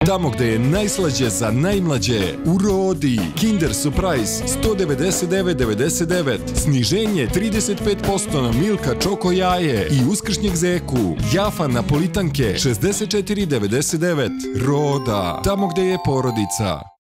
Tamo gde je najslađe za najmlađe, u Rodi. Kinder Surprise 199,99. Sniženje 35% na Milka Čoko jaje i uskršnjeg zeku. Jafa napolitanke 64,99. Roda. Tamo gde je porodica.